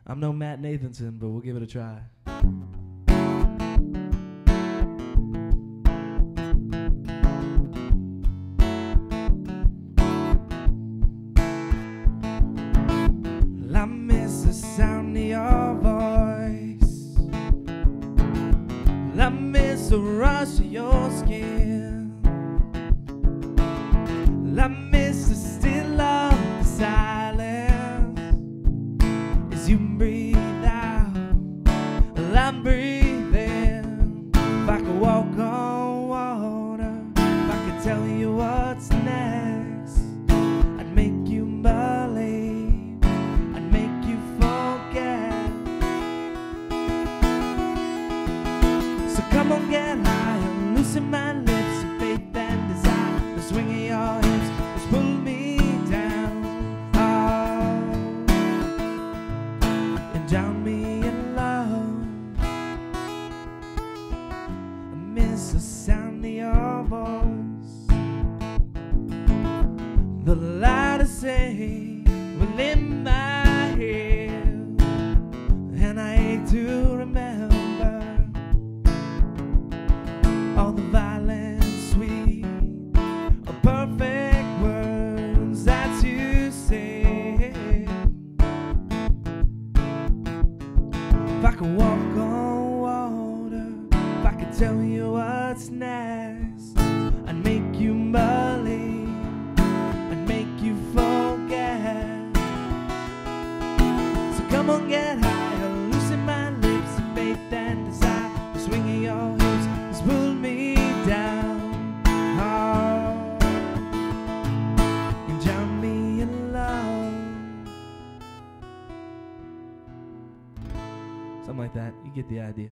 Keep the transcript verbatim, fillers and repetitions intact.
I'm no Matt Nathanson, but we'll give it a try. Well, I miss the sound of your voice. Well, I miss the rush of your skin. Well, I miss the still of the silence as you breathe out. Well, I'm breathing. If I could walk on water, if I could tell you what's next, I'd make you believe, I'd make you forget. So come on, get higher, loosen my lips of faith and desire. The swing of your hips has pulled me down, oh, and drown me in love. I miss the sound of your voice, the light I say will in my head, and I hate to remember all the violent, sweet, or perfect words that you say. If I could walk on water, if I could tell you what's next, I'd make you believe, I'd make you forget. So come on, get higher, loosen my lips of faith and desire. The swing of your hips has pulled me down, oh, and drown me in love. Something like that. You get the idea.